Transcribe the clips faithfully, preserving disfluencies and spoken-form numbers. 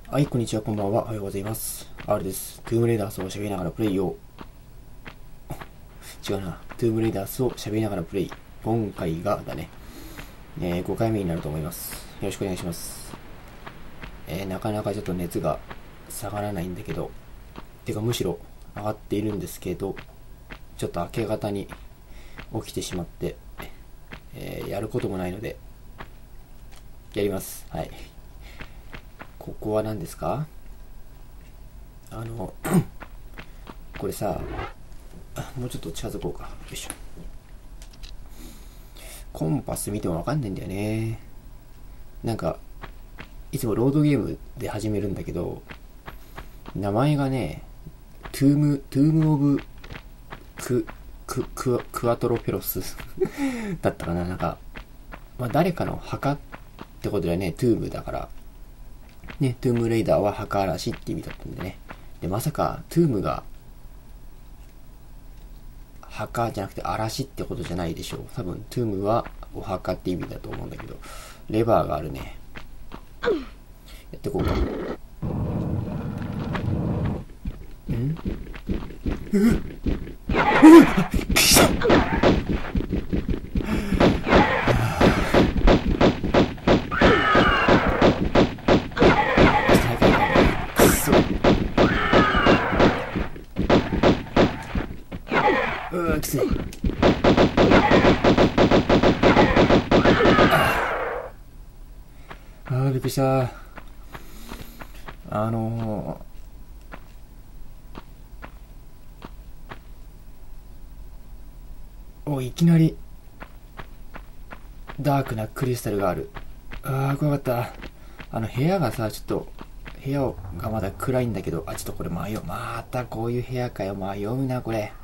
はい、こんにちは、こんばんは。おはようございます。R です。トゥームレイダースを喋りながらプレイを、違うな。トゥームレイダースを喋りながらプレイ。今回がだね、えー、ごかいめになると思います。よろしくお願いします。えー、なかなかちょっと熱が下がらないんだけど、てかむしろ上がっているんですけど、ちょっと明け方に起きてしまって、えー、やることもないので、やります。はい。ここは何ですか？あの、これさ、もうちょっと近づこうか。よいしょ。コンパス見てもわかんないんだよね。なんか、いつもロードゲームで始めるんだけど、名前がね、トゥーム、トゥームオブク、ク、ク、クアトロペロスだったかな。なんか、まあ誰かの墓ってことでね、トゥームだから、ね、トゥームレイダーは墓嵐って意味だったんでね。で、まさか、トゥームが、墓じゃなくて嵐ってことじゃないでしょう。多分、トゥームはお墓って意味だと思うんだけど、レバーがあるね。やってこうか。んくそ。うわ、きつい。あー、びっくりした。あのー、お、いきなり、ダークなクリスタルがある。あー、怖かった。あの、部屋がさ、ちょっと、部屋がまだ暗いんだけど、あ、ちょっとこれ迷う。またこういう部屋かよ。迷うな、これ。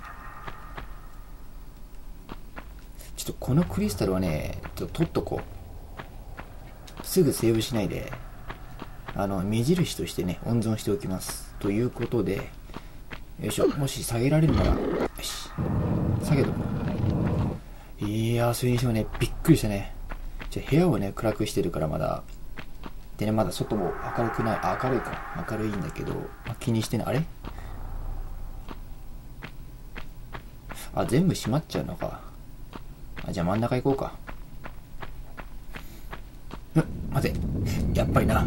ちょっとこのクリスタルはね、ちょっと取っとこう。すぐセーブしないで、あの、目印としてね、温存しておきます。ということで、よいしょ。もし下げられるなら、よし。下げとこう。いやー、それにしてもね、びっくりしたね。じゃ部屋をね、暗くしてるからまだ。でね、まだ外も明るくない。あ、明るいか。明るいんだけど、まあ、気にしてね。あれあ、全部閉まっちゃうのか。あ、じゃあ真ん中行こうか。ん、待て。やっぱりな。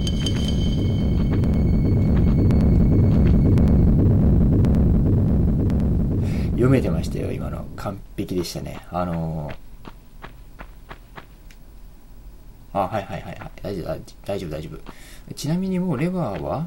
読めてましたよ、今の。完璧でしたね。あのー、あ、はいはいはいはい。大丈夫、大丈夫、大丈夫。ちなみにもうレバーは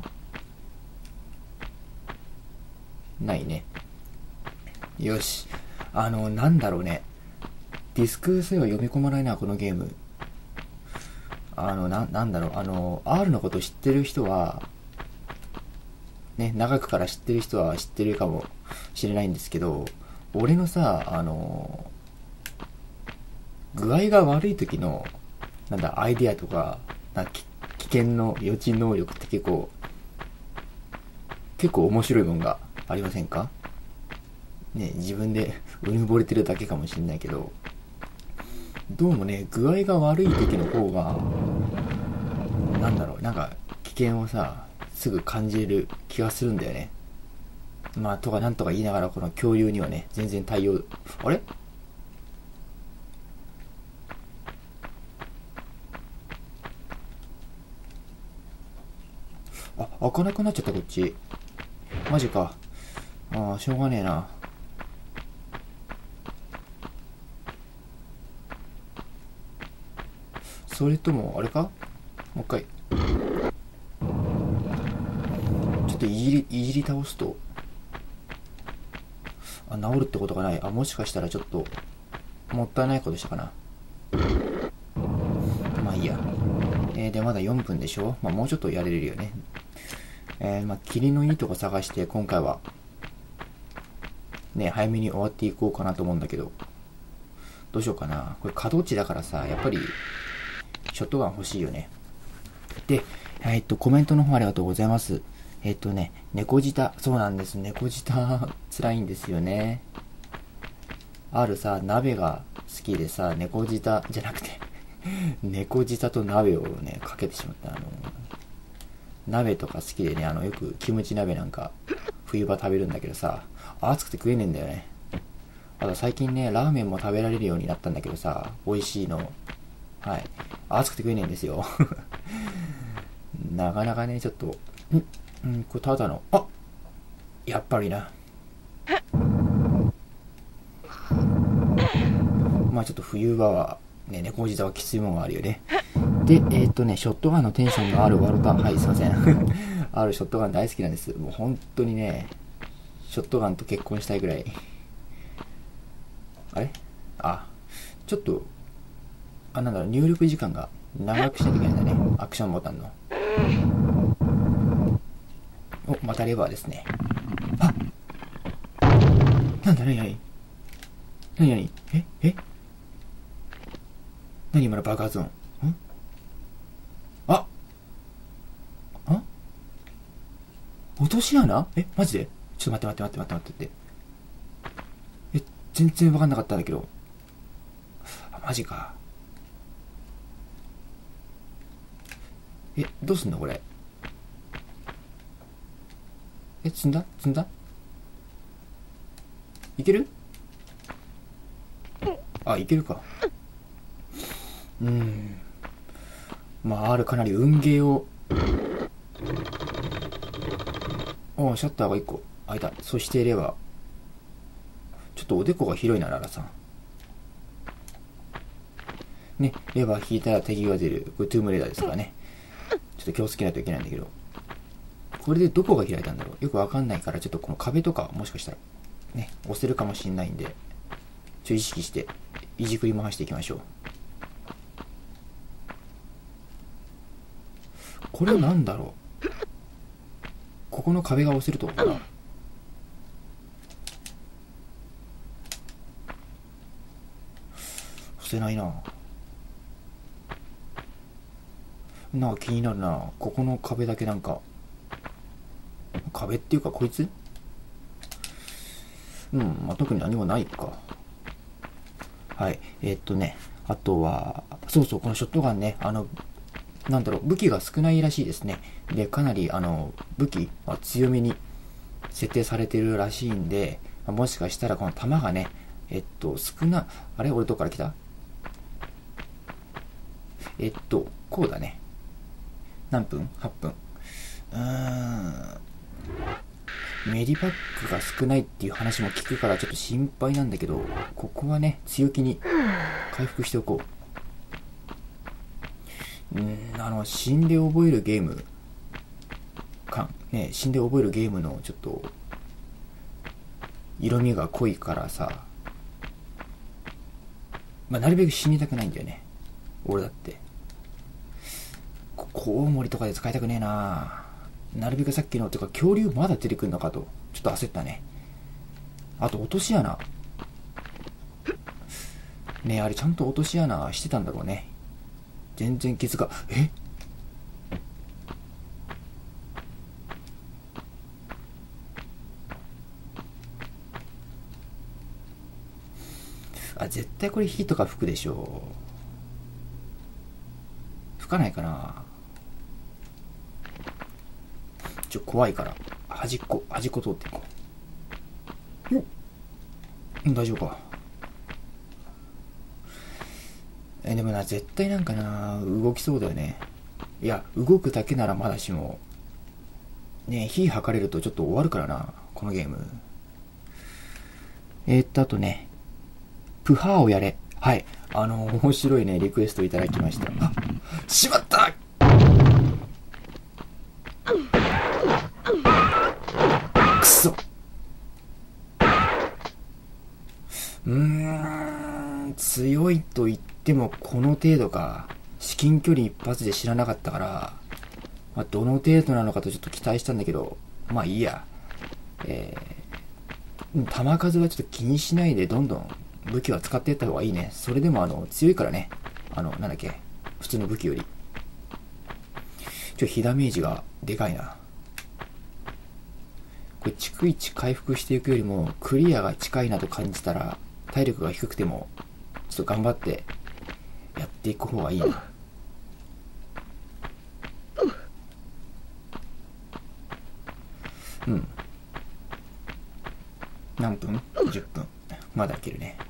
ないね。よし。あの、なんだろうね。ディスクさえは読み込まないな、このゲーム。あの、な、なんだろう。あの、R のこと知ってる人は、ね、長くから知ってる人は知ってるかもしれないんですけど、俺のさ、あの、具合が悪い時の、なんだ、アイディアとか、な危険の予知能力って結構、結構面白いもんがありませんかね、自分でうぬぼれてるだけかもしれないけど、どうもね、具合が悪い時の方が、なんだろう、なんか危険をさ、すぐ感じる気がするんだよね。まあ、とかなんとか言いながら、この恐竜にはね、全然対応、あれあ、開かなくなっちゃった、こっち。マジか。ああ、しょうがねえな。それとも、あれかもう一回。ちょっといじり、いじり倒すと、あ、治るってことがない。あ、もしかしたらちょっと、もったいないことしたかな。まあいいや。えー、で、まだよんぷんでしょ。まあもうちょっとやれるよね。えー、まあ、霧のいいとこ探して、今回は、ね、早めに終わっていこうかなと思うんだけど、どうしようかな。これ、角地だからさ、やっぱり、ショットガン欲しいよね。で、えっと、コメントの方ありがとうございます。えっとね、猫舌、そうなんです。猫舌、辛いんですよね。あるさ、鍋が好きでさ、猫舌じゃなくて猫舌と鍋をね、かけてしまった。あの、 鍋とか好きでね、あの、よくキムチ鍋なんか冬場食べるんだけどさ、暑くて食えねえんだよね。あと最近ね、ラーメンも食べられるようになったんだけどさ、美味しいの。はい。暑くて食えねえんですよ。なかなかね、ちょっと、んんこれただの、あ、やっぱりな。まあちょっと冬場は、ね、猫舌はきついものがあるよね。で、えーっとね、ショットガンのテンションがあるワルタ、はい、すいません。あるショットガン大好きなんです。もう本当にね、ショットガンと結婚したいぐらい。あれあ、ちょっと、あ、なんだろう、入力時間が長くしなきゃいけないんだね。アクションボタンの。お、またレバーですね。あ、なんだ、なになになになにええ何今の爆発音。んああ落とし穴えマジでちょっと待って待って待って待って待って。え、全然わかんなかったんだけど。あ、マジか。え、どうすんのこれ。え、積んだ積んだいけるあ、いけるか。うーん。まあ、あるかなり運ゲーを。おシャッターがいっこ開いた。そしてレバー。ちょっとおでこが広いな、ララさん。ね、レバー引いたら敵が出る。これトゥームレーダーですからね。ちょっと気をつけないといけないんだけど。これでどこが開いたんだろうよくわかんないから、ちょっとこの壁とかもしかしたら、ね、押せるかもしんないんで、ちょ意識して、いじくり回していきましょう。これは何だろうここの壁が押せるとこかな。押せないな。なんか気になるな。ここの壁だけなんか、壁っていうかこいつうん、まあ、特に何もないか。はい。えー、っとね、あとは、そうそう、このショットガンね、あの、なんだろう、武器が少ないらしいですね。で、かなり、あの、武器は強めに設定されてるらしいんで、もしかしたらこの弾がね、えっと、少な、あれ俺どっから来たえっと、こうだね。何分 ?はっ 分。うーん。メディパックが少ないっていう話も聞くからちょっと心配なんだけど、ここはね、強気に回復しておこう。うーん、あの、死んで覚えるゲーム感、ね、死んで覚えるゲームのちょっと、色味が濃いからさ、まあ、なるべく死にたくないんだよね。俺だって。コウモリとかで使いたくねえな。なるべくさっきの、てか恐竜まだ出てくるのかと、ちょっと焦ったね。あと落とし穴。ねえ、あれちゃんと落とし穴してたんだろうね。全然気づか、えあ、絶対これ火とか吹くでしょ。吹かないかな。ちょ、怖いから。端っこ、端っこ通っていこう。お大丈夫か。え、でもな、絶対なんかな、動きそうだよね。いや、動くだけならまだしも、ね、火吐かれるとちょっと終わるからな、このゲーム。えー、っと、あとね、プハーをやれ。はい。あの、面白いね、リクエストいただきました。あ、しまったくそ。うーん、強いと言ってもこの程度か。至近距離一発で知らなかったから、まあ、どの程度なのかとちょっと期待したんだけど、まあいいや。えー、弾数はちょっと気にしないでどんどん武器は使っていった方がいいね。それでもあの、強いからね。あの、なんだっけ。普通の武器より。ちょ、火ダメージがでかいな。これ、逐一回復していくよりも、クリアが近いなと感じたら、体力が低くても、ちょっと頑張って、やっていく方がいいな。 うん。何分 ?じゅっ 分。まだいけるね。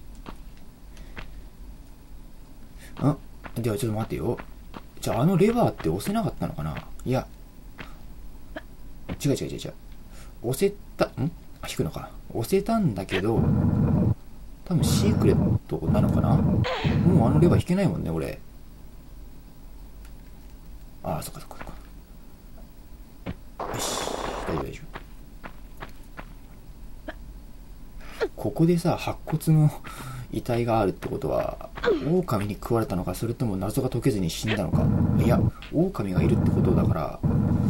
あ、ではちょっと待ってよ。じゃああのレバーって押せなかったのかな。いや。違う違う違う違う。押せた、んあ、引くのか。押せたんだけど、多分シークレットなのかな。もうあのレバー引けないもんね、俺。ああ、そっかそっかそっか。よし、大丈夫大丈夫。ここでさ、白骨の遺体があるってことは、狼に食われたのか、それとも謎が解けずに死んだのか。いや、狼がいるってことだから、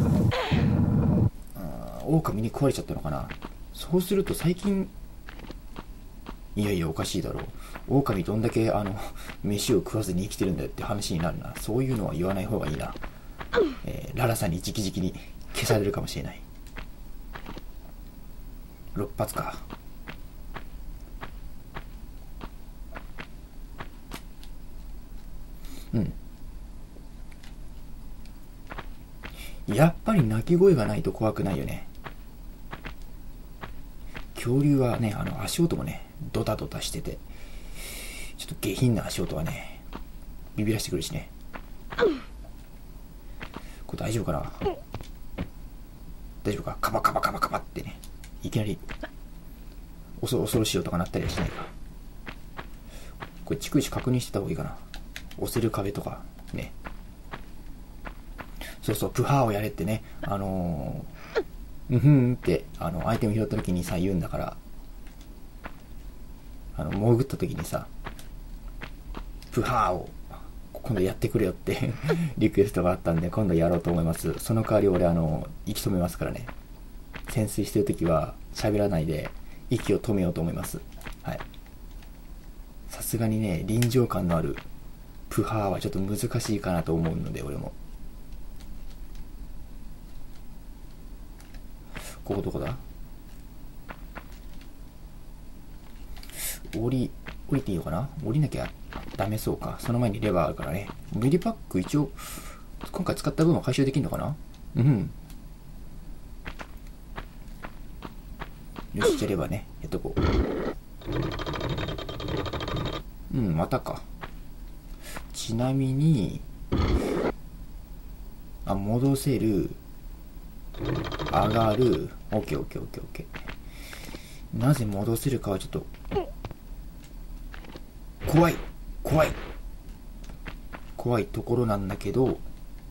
狼に食われちゃったのかな。そうすると最近、いやいやおかしいだろう。狼どんだけあの飯を食わずに生きてるんだよって話になるな。そういうのは言わない方がいいな。えー、ララさんに直々に消されるかもしれない。ろっ発か。うん。やっぱり鳴き声がないと怖くないよね。恐竜はね、あの足音もね、ドタドタしてて、ちょっと下品な足音はね、ビビらしてくるしね。これ大丈夫かな。大丈夫か。カバカバカバカバってね、いきなり恐ろしい音が鳴ったりはしないか。これ逐一確認してた方がいいかな。押せる壁とかね。そうそう、プハーをやれってね、あのー、うんふんってあのアイテム拾った時にさ言うんだから、あの潜った時にさ、プハーを今度やってくれよってリクエストがあったんで、今度やろうと思います。その代わり俺あの息止めますからね。潜水してる時は喋らないで息を止めようと思います。はい。さすがにね、臨場感のあるプハーはちょっと難しいかなと思うので、俺も。ここどこだ。降り降りていいのかな。降りなきゃダメそうか。その前にレバーあるからね。メディパック一応今回使った分は回収できるのかな。うん。よし、じゃあレバーねやっとこう。うん、またか。ちなみにあ、戻せる、上がる、オッケーオッケーオッケーオッケー。なぜ戻せるかはちょっと怖い怖い怖いところなんだけど、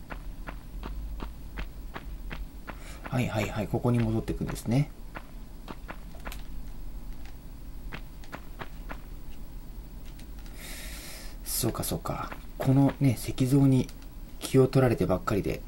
はいはいはい、ここに戻っていくんですね。そうかそうか。このね、石像に気を取られてばっかりで、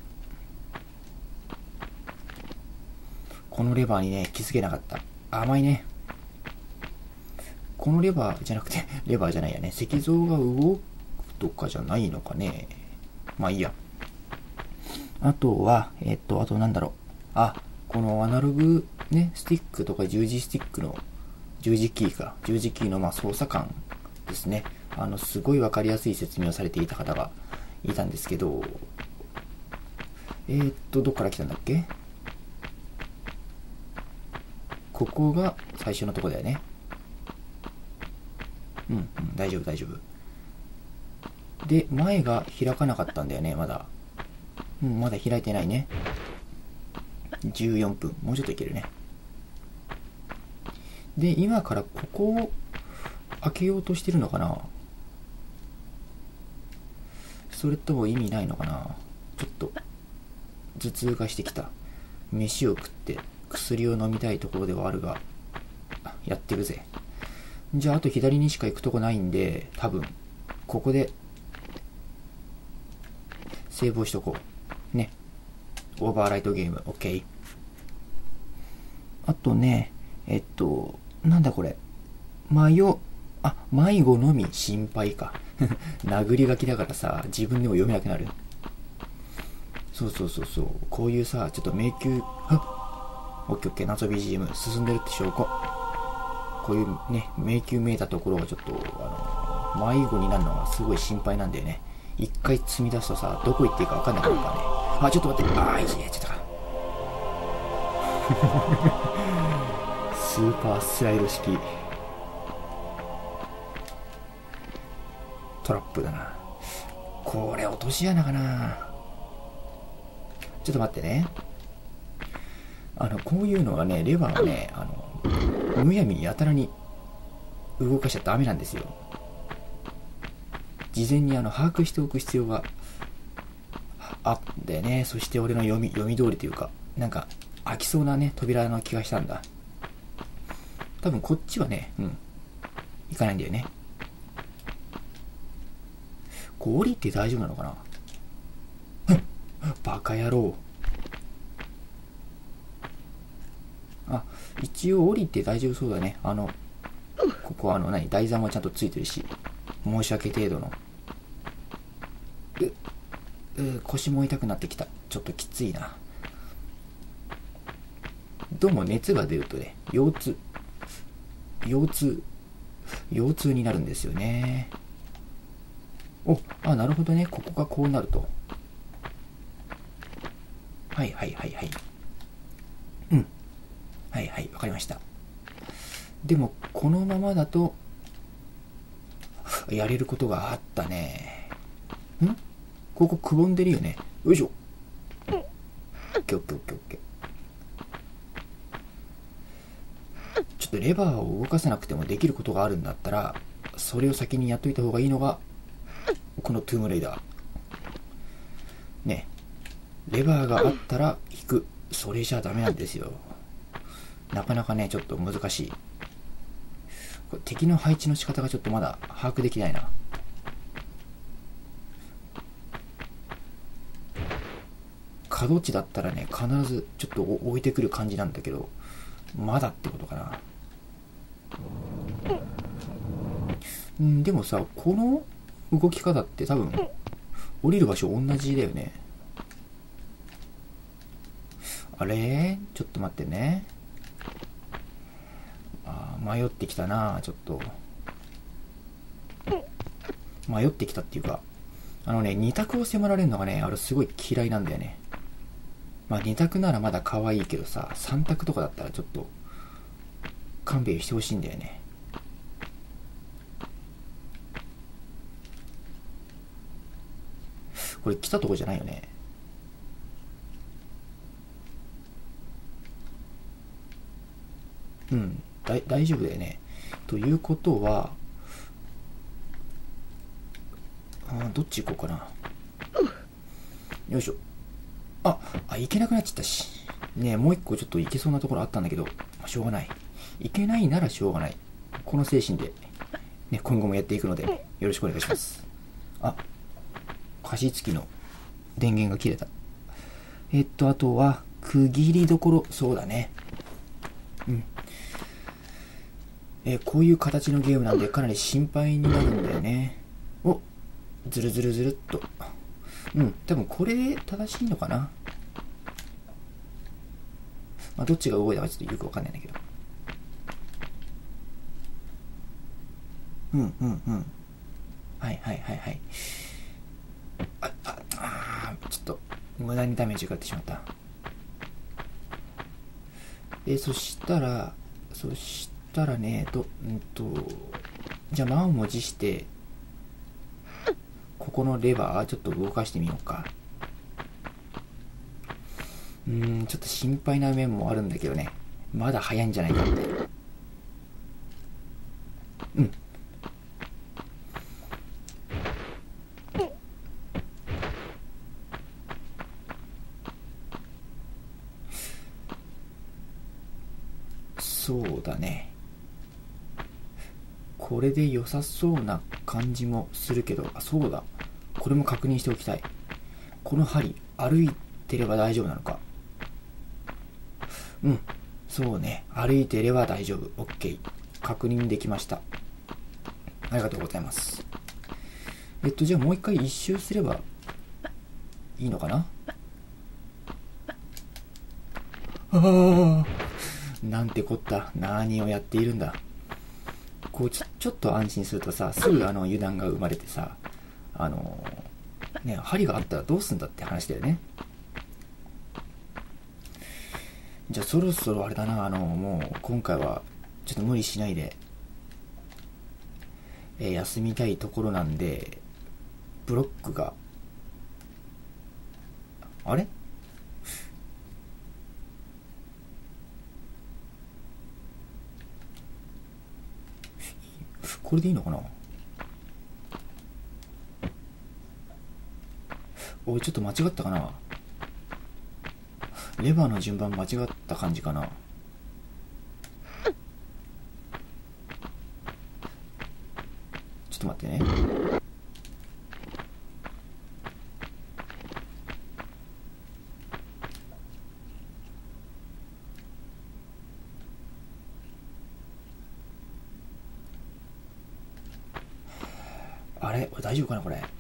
このレバーにね気づけなかった。甘いね。このレバーじゃなくてレバーじゃないやね、石像が動くとかじゃないのかね。まあいいや。あとはえっとあとなんだろう、あ、このアナログねスティックとか十字スティックの十字キーか十字キーのまあ操作感ですね。あのすごい分かりやすい説明をされていた方がいたんですけど、えー、っとどっから来たんだっけ。ここが最初のとこだよね。うん、うん、大丈夫大丈夫。で、前が開かなかったんだよね、まだ。うん、まだ開いてないね。じゅうよんぷん、もうちょっといけるね。で、今からここを開けようとしてるのかな。それとも意味ないのかな。ちょっと頭痛がしてきた。飯を食って薬を飲みたいところではあるが、やってるぜ。じゃああと左にしか行くとこないんで、多分ここでセーブをしとこうね。オーバーライトゲーム OK。 あとね、えっとなんだこれ、迷あ迷子のみ心配か殴り書きだからさ、自分でも読めなくなる。そうそうそうそう、こういうさ、ちょっと迷宮、はっオッケーオッケー、謎 ビージーエム 進んでるって証拠。こういうね、迷宮めいたところがちょっと、あの、迷子になるのがすごい心配なんだよね。一回積み出すとさ、どこ行っていいか分かんなくなるからね。あ、ちょっと待って、あー、いいやっちゃったか。 スーパースライド式トラップだな。これ落とし穴かな。ちょっと待ってね。あのこういうのはね、レバーはね、あのむやみやたらに動かしちゃダメなんですよ。事前にあの把握しておく必要があってね。そして俺の読み読み通りというか、なんか開きそうなね扉の気がしたんだ。多分こっちはね、うん、行かないんだよね。こう降りて大丈夫なのかな。バカ野郎。あ、一応降りて大丈夫そうだね。あのここはあの何、台座もちゃんとついてるし、申し訳程度の。うう腰も痛くなってきた。ちょっときついな。どうも熱が出るとね、腰痛腰痛腰痛になるんですよね。お、あ、なるほどね。ここがこうなると。はいはいはいはい。うん。はいはい、わかりました。でも、このままだと、やれることがあったね。ん？ここくぼんでるよね。よいしょ。オッケーオッケーオッケーオッケー。ちょっとレバーを動かさなくてもできることがあるんだったら、それを先にやっといた方がいいのが、このトゥームレイダー。ね。レバーがあったら引く。それじゃダメなんですよ。なかなかね、ちょっと難しい。これ敵の配置の仕方がちょっとまだ把握できないな。角地だったらね、必ずちょっと置いてくる感じなんだけど、まだってことかな。うん、でもさ、この動き方って多分、降りる場所同じだよね。あれ？ちょっと待ってね。あ、迷ってきたな、ちょっと。迷ってきたっていうか、あのね、二択を迫られるのがね、あれすごい嫌いなんだよね。まあ二択ならまだ可愛いけどさ、三択とかだったらちょっと、勘弁してほしいんだよね。これ来たとこじゃないよね。うん、だ大丈夫だよね。ということは、あ、どっち行こうかな。よいしょ。あ、あ、行けなくなっちゃったし。ねえ、もう一個ちょっと行けそうなところあったんだけど、しょうがない。行けないならしょうがない。この精神で、ね、今後もやっていくので、よろしくお願いします。あ、加湿器の電源が切れた。えっと、あとは、区切りどころ、そうだね。うん。えー、こういう形のゲームなんでかなり心配になるんだよね。お、ずるずるずるっと。うん、多分これで正しいのかな。まあ、どっちが動いたかちょっとよくわかんないんだけど。うんうんうん。はいはいはいはい。あ、あ、あー、ちょっと無駄にダメージがってしまった。えー、そしたら、そしたらね、と、うんと、じゃあ満を持して、ここのレバーちょっと動かしてみようか。うーん、ちょっと心配な面もあるんだけどね。まだ早いんじゃないかって。うん。そうだね。これで良さそうな感じもするけど、あ、そうだ。これも確認しておきたい。この針、歩いてれば大丈夫なのか。うん。そうね。歩いてれば大丈夫。OK。確認できました。ありがとうございます。えっと、じゃあもう一回一周すればいいのかな。ああ、なんてこった。何をやっているんだ。こうちょ、ちょっと安心するとさ、すぐあの油断が生まれてさ、あのね、針があったらどうすんだって話だよね。 じゃあそろそろあれだな、あの、もう今回はちょっと無理しないで、えー休みたいところなんで、ブロックが、あれこれでいいのかな。おい、ちょっと間違ったかな。レバーの順番間違った感じかな。ちょっと待ってね。あれ、大丈夫かなこれ。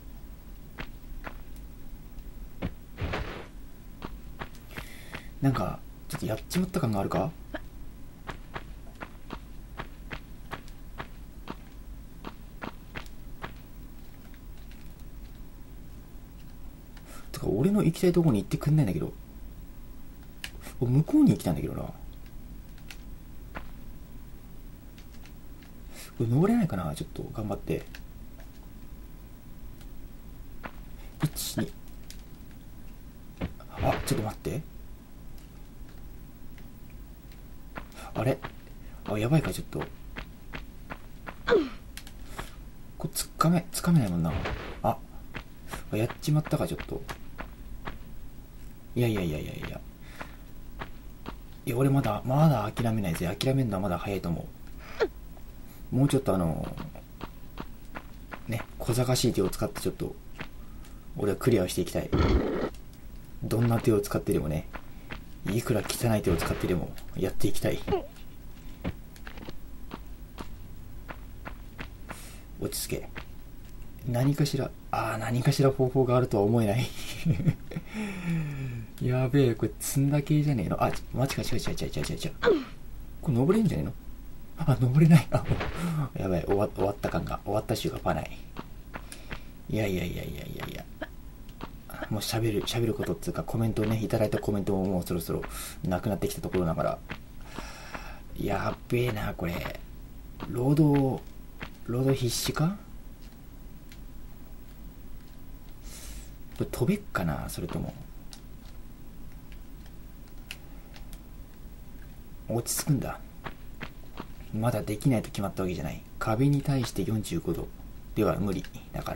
なんかちょっとやっちまった感があるか。てか俺の行きたいところに行ってくんないんだけど、向こうに行きたいんだけどな。これ登れないかな。ちょっと頑張って。いち、に、あ、ちょっと待って、あれ、あ、やばいか。ちょっとこれつかめつかめないもんな。あ、やっちまったか。ちょっといやいやいやいやいやいや、俺まだまだ諦めないぜ。諦めるのはまだ早いと思う。もうちょっとあのね、小賢しい手を使ってちょっと俺はクリアをしていきたい。どんな手を使ってでもね、いくら汚い手を使ってでもやっていきたい。落ち着け。何かしら、ああ、何かしら方法があるとは思えない。やべえ、これ積んだ系じゃねえの。あ、マジか、違う違う違う違う違う違う。これ登れんじゃねえの。あ、登れない。あ、やばい、終わ終わった感が、終わった週がパない。いやいやいやいやいやいや。もう喋る、喋ることっていうか、コメントをね、いただいたコメントももうそろそろなくなってきたところだから。やっべえな、これ。労働、労働必至か。これ飛べっかな、それとも。落ち着くんだ。まだできないと決まったわけじゃない。壁に対してよんじゅうごどでは無理だから、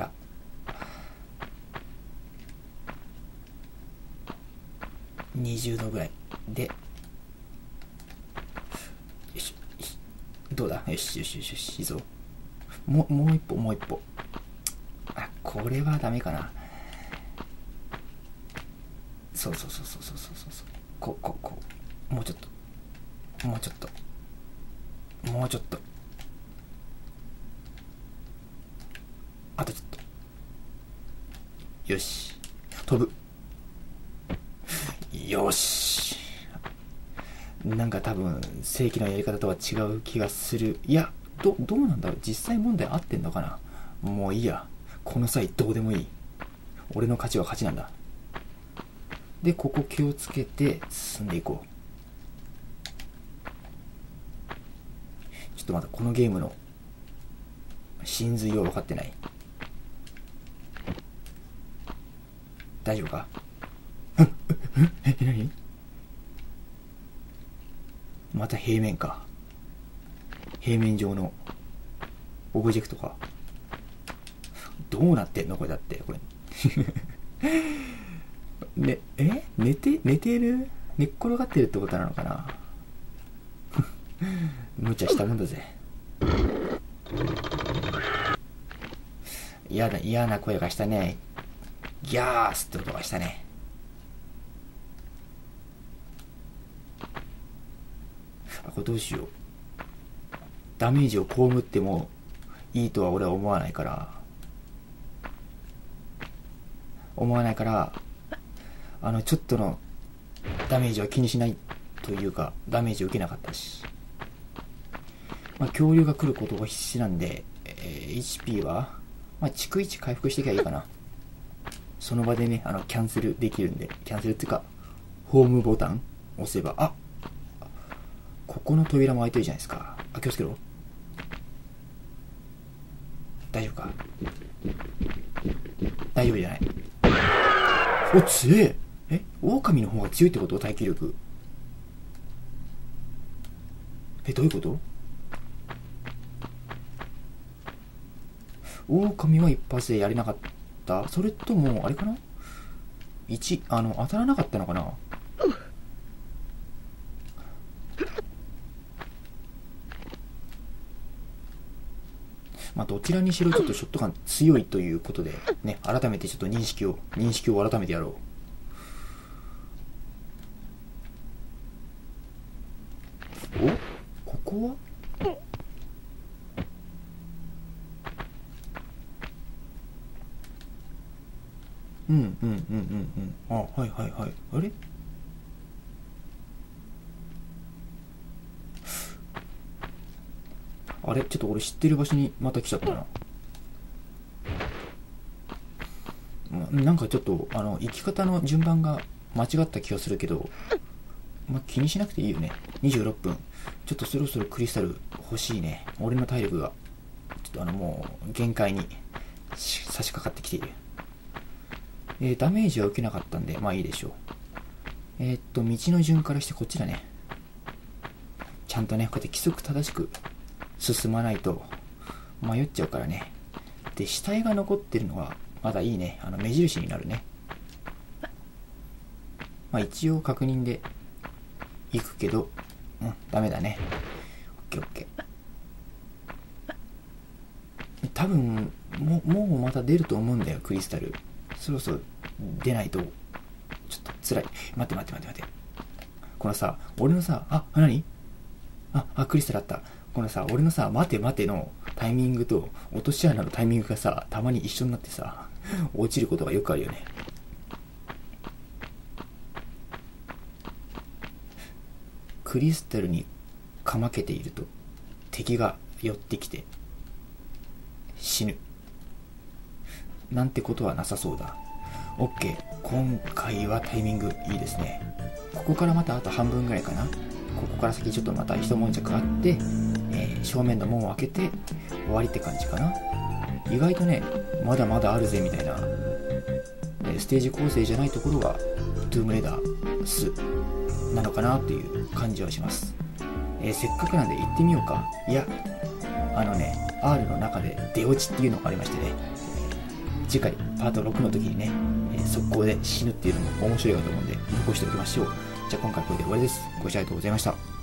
にじゅうどぐらいで、よし、どうだ。よしよしよしよし、いいぞ。もうもう一歩、もう一歩。あ、これはダメかな。そうそうそうそうそうそうそう。こうこうこう、もうちょっと、もうちょっと、もうちょっと、あとちょっと。よし、飛ぶ。よし。なんか多分正規のやり方とは違う気がする。いや、どどうなんだろう。実際問題合ってんのかな。もういいや、この際どうでもいい。俺の勝ちは勝ちなんだ。で、ここ気をつけて進んでいこう。ちょっとまだこのゲームの真髄を分かってない。大丈夫か。え、何。また平面か。平面上のオブジェクトか。どうなってんのこれ。だってこれね、え寝て寝てる、寝っ転がってるってことなのかな。無茶したもんだぜ。嫌だ、嫌な声がしたね。ギャースって音がしたね。あ、これどうしよう。ダメージを被ってもいいとは俺は思わないから思わないからあのちょっとのダメージは気にしないというか、ダメージを受けなかったし、まあ、恐竜が来ることが必死なんで、えー、エイチピー は、まあ、逐一回復していけばいいかな。その場でね、あのキャンセルできるんで、キャンセルっていうかホームボタン押せば、あ、ここの扉も開いてるじゃないですか。あ、気をつけろ。大丈夫か。大丈夫じゃない。お、強え。え、狼の方が強いってこと？耐久力。え、どういうこと？狼は一発でやれなかった？それともあれかな、いちあの当たらなかったのかな。まあどちらにしろちょっとショットガン強いということでね、改めてちょっと認識を認識を改めてやろう。お、ここはうんうんうんうんうんあ、はいはいはい。あれ、あれ、ちょっと俺知ってる場所にまた来ちゃったな。なんかちょっとあの生き方の順番が間違った気がするけど、まあ、気にしなくていいよね。にじゅうろっぷん。ちょっとそろそろクリスタル欲しいね。俺の体力がちょっとあのもう限界に差し掛かってきている。えー、ダメージは受けなかったんでまあいいでしょう。えー、っと道の順からしてこっちだね。ちゃんとねこうやって規則正しく進まないと迷っちゃうからね。で死体が残ってるのはまだいいね。あの目印になるね。まあ一応確認で行くけど、うん、ダメだね。オッケーオッケー。多分ももうまた出ると思うんだよクリスタル。そろそろ出ないとちょっと辛い。待って待って待って待って。このさ俺のさあ何ああクリスタルあった。このさ俺のさ待て待てのタイミングと落とし穴のタイミングがさたまに一緒になってさ落ちることがよくあるよね。クリスタルにかまけていると敵が寄ってきて死ぬなんてことはなさそうだ。オッケー、今回はタイミングいいですね。ここからまたあと半分ぐらいかな。ここから先ちょっとまた一悶着あって、えー、正面の門を開けて終わりって感じかな。意外とねまだまだあるぜみたいな、えー、ステージ構成じゃないところがトゥームレーダースなのかなっていう感じはします。えー、せっかくなんで行ってみようか。いやあのね R の中で出落ちっていうのがありましてね、次回パートろくの時にね、えー、速攻で死ぬっていうのも面白いかと思うんで残しておきましょう。じゃあ今回これで終わりです。ご視聴ありがとうございました。